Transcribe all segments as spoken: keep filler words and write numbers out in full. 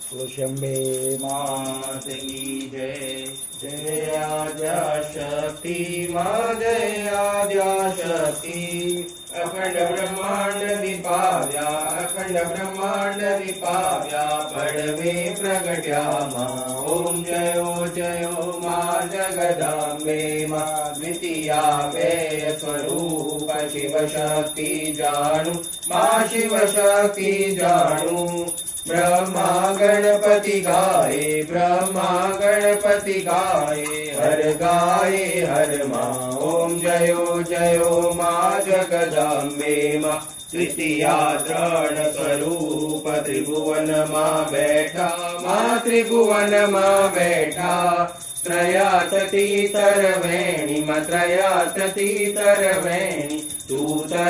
वृषंबे मात की जय। जय आद्या शक्ति माँ जय आद्या शक्ति। अखंड ब्रह्मांड विपाव्या अखंड ब्रह्मांड विपाव्या पड़वे प्रगट्या माँ। ओम जयो जयो माँ जगदम्बे माँ द्वितीया वेय स्वरूप शिव शक्ति जानु माँ शिव शक्ति जानु। ब्रह्मा गणपति गाये ब्रह्मा गणपति गाये हर गाये हर माँ। ओम जयो जयो माँ जगदम्बे माँ तृतीया तृण स्वरूप त्रिभुवन माँ बैठा माँ त्रिभुवन माँ बैठा। त्रया ततीतर वेणी माँ त्रया ततीतर वेणी तू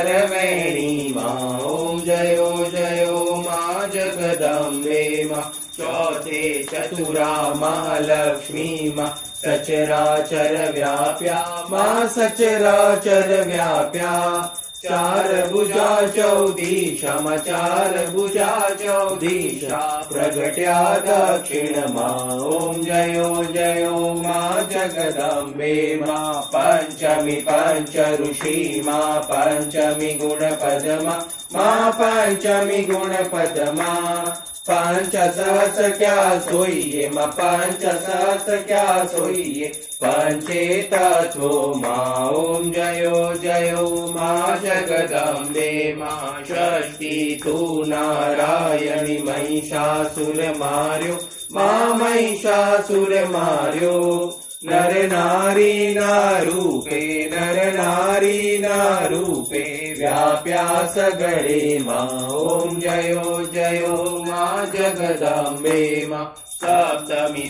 तरवेणी माँ। ओम जयो जयो माँ जगदम्बे माँ चौथे चतुरा महालक्ष्मी माँ सचराचर व्याप्या माँ सचराचर व्याप्या। चार भुजा चौदीशा माँ चार भुजा चौदीशा प्रगट्या दक्षिण माँ। ओम जयो जयो माँ जगदम्बे माँ पंचमी पंच ऋषि माँ पंचमी गुण पदमा माँ पंचमी गुण पदमा। पंच सहस क्या सोइए माँ पंच सहस क्या सोइए पंचे तत्व माँ। ओम जयो जयो माँ जगदम्बे माँ षष्ठी तू नारायणी महिषासुर मार्यो माँ महिषासुर मार्यो। नर नारी नारूपे नर नारी नारूपे व्याप्या सगळे माँ। ओम जयो जयो माँ जगदम्बे माँ सप्तमी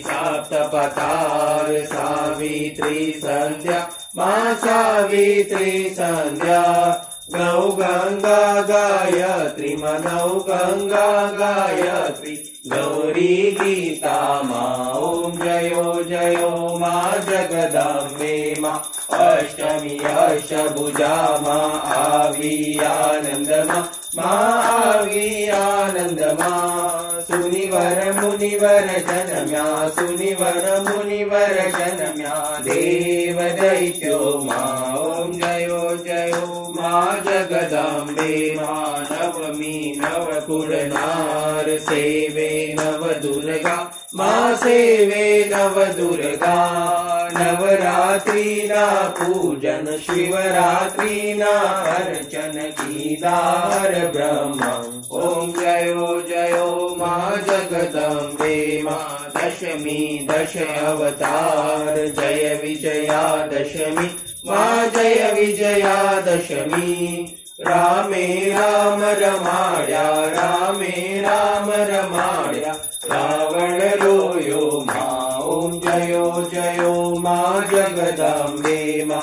सप्तपथार सावित्री संध्या माँ सावित्री संध्या। नौ गंगा गायत्री माँ नौ गंगा गायत्री गौरी गीता माँ। ओम जयो जयो माँ जगदम्बे माँ अष्टमी अष्टभुजा माँ आवी आनंद माँ माँ आवी आनंद माँ। सुनिवर मुनिवर जनम्या सुनिवर मुनिवर जनम्या देव दैत्यो माँ। ओम जयो जयो माँ जगदम्बे माँ नवमी नवकुड़नार सेवे नव दुर्गा माँ सेवे नव दुर्गा। नवरात्रि ना पूजन शिवरात्रि ना अर्चन कीदार ब्रह्म। ओम जयो जयो माँ जगदम्बे माँ दशमी दश अवतार जय विजया दशमी माँ जय विजया दशमी। रामे राम रमाड्या रामे राम रमाड्या रावण रोयो माँ। ओम जयो जयो माँ जगदम्बे माँ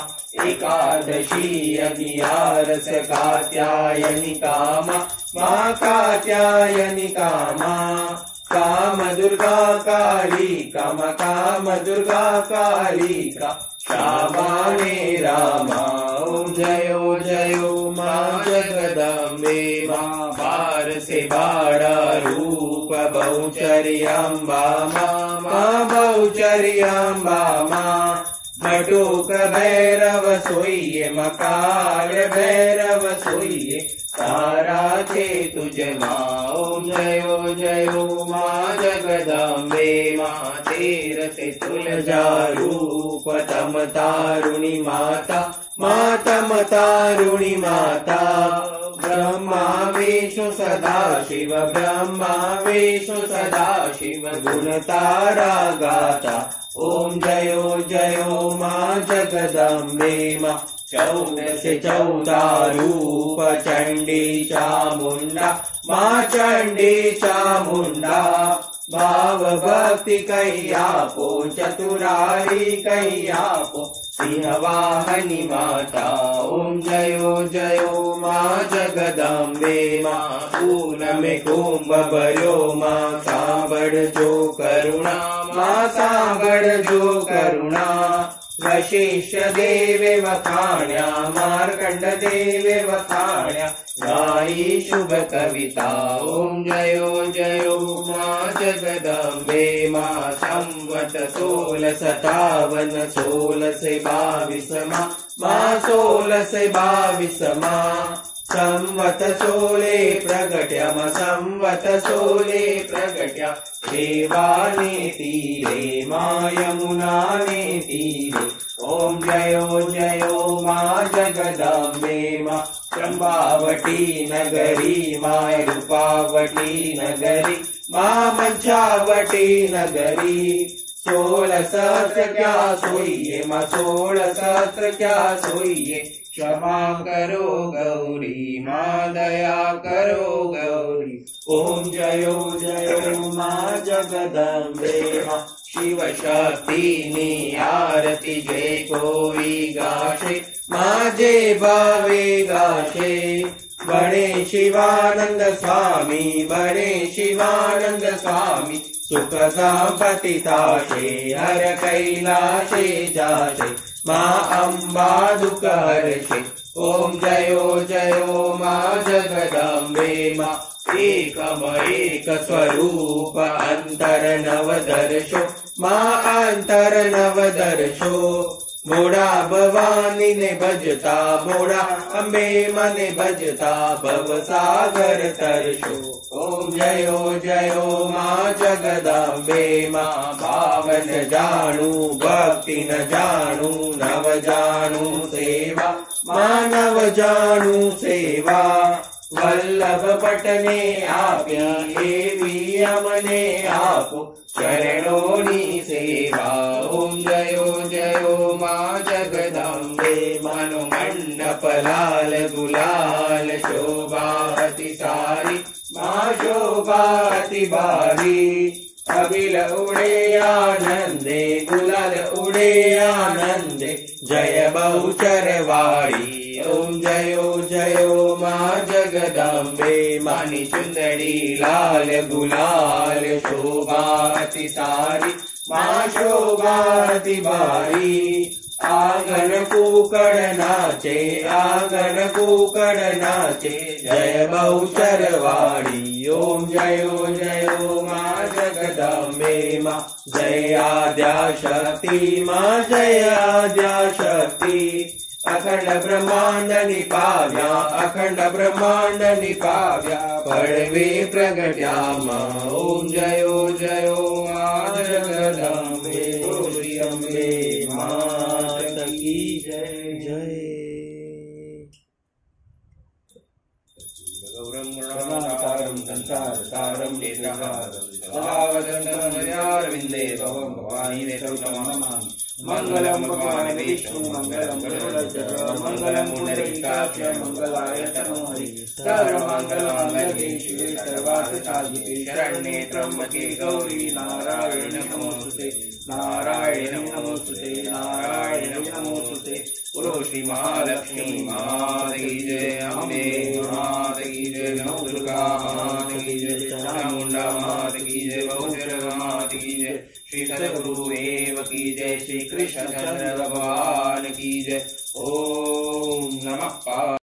एकादशी अगियारस कात्यायनिका माँ माँ कात्यायनिका माँ। काम दुर्गा कालिका माँ काम दुर्गा कालिका श्यामाने रामा। ओम जयो जयो माँ जगदम्बे माँ बार से बाड़ा रूप बहुचर्याम्बा माँ माँ बहुचर्याम्बा माँ। मटोक भैरव सोइए मकाल भैरव सोइए सारा चे तुझ माँ। ओम जयो जयो माँ जगदम्बे माँ तेर से तुलजा रूप तम तारुणी माता माँ तम तारुणी माता। ब्रह्मा विष्णु सदा शिव ब्रह्मा विष्णु सदा शिव गुण तारा गाता। ओम जयो जयो माँ जगदम्बे माँ चौदह से चौदह रूप चंडी चामुंडा माँ चंडी चामुंडा। भाव भक्ति कैयापो चतुरारी कैयापो सिंहवाहनी माता। ओम जयो जयो माँ जगदम्बे माँ पून में कुंभ भर्यो माँ सांबड़ जो करुणा माँ सांबड़ जो करुणा। वशिष्ठ देवे वखाण्या मार्कंड देवे वखाण्या गाई शुभ कविता। ओम जयो जयो माँ जगदम्बे माँ संवत सोल सतावन सोल से बाविस माँ माँ सोल से बाविस माँ संवत सोले प्रगट्या माँ संवत सोले प्रगट्या देवाने तीरे माँ यमुना ने तीरे। ओम जयो जयो माँ जगदम्बे माँ चंपावटी नगरी माँ रूपावटी नगरी माँ मंचावटी नगरी। सोलह सहस्र क्या सोइए माँ सोलह सहस्र क्या सोइए क्षमा करो गौरी माँ दया करो गौरी। ओम जयो जयो माँ जगदम्बे माँ शिव शक्ति नी आरती जय कोई गाशे माँ जय भावे गाशे। बड़े शिवानंद स्वामी बड़े शिवानंद स्वामी सुख संपत्ति ताशे हर कैलाशे जाशे माँ अम्बा दुख हर्षे। ओम जयो जयो माँ जगदम्बे माँ एकम एक स्वरूप अंतर नवदर्शो माँ अंतर नवदर्शो। मोड़ा भवानी ने भजता मोड़ा अम्बे मने भजता भव सागर तरशो। ओम जयो जयो माँ जगदम्बे माँ भाव न जानू भक्ति न जानू नव जानू सेवा माँ नव जानू सेवा। वल्लभ पटने आप्या एवी अमने आपो चरणोनी सेवा। ओम जयो जयो माँ जगदम्बे मनु मंडप लाल गुलाल शोभा अति सारी माँ शोभा अति भारी। अबिल उड़े आनंदे गुलाल उड़े आनंदे जय बहुचर वाड़ी। ओम जयो जयो माँ जगदम्बे मानी चुंदड़ी लाल गुलाल शोभा अति सारी माँ शोभा अति भारी। आंगन कुकड़ नाचे आंगन कुकड़ नाचे जय बहुचर वाड़ी। ओम जयो जयो माँ जगदम्बे माँ जय आद्या शक्ति माँ जय आद्या शक्ति। अखंड ब्रह्मांड निपाव्या अखंड ब्रह्मांड निपाव्या पड़वे प्रगट्या माँ। ओम जयो जयो माँ जगदम्बे श्री अम्बे माता की जय जय। गौरं गणाकारं संसारसारं नेत्रहारं सदा वदन्तं हृदयारविन्दे भवं भवानी नेत्रं मंगलम भगवान विष्णु मंगलम गरुड़ध्वज मंगलम पुंडरीकाक्ष मंगलाय तनो हरि सर्वमंगल मांगल्ये शिवे सर्वार्थ साधिके शरण्ये त्र्यंबके गौरी नारायण नमोस्तुते नारायण नमोस्तुते नारायण नमोस्तुते। बोलो श्री महालक्ष्मी माता की जय अम्बे माता की जय नव दुर्गा माता की जय चामुंडा माता की जय बहुचर माता की जय श्री सद्गुरुदेव की जय श्री कृष्ण चंद्र भगवान की जय। ओम नमः।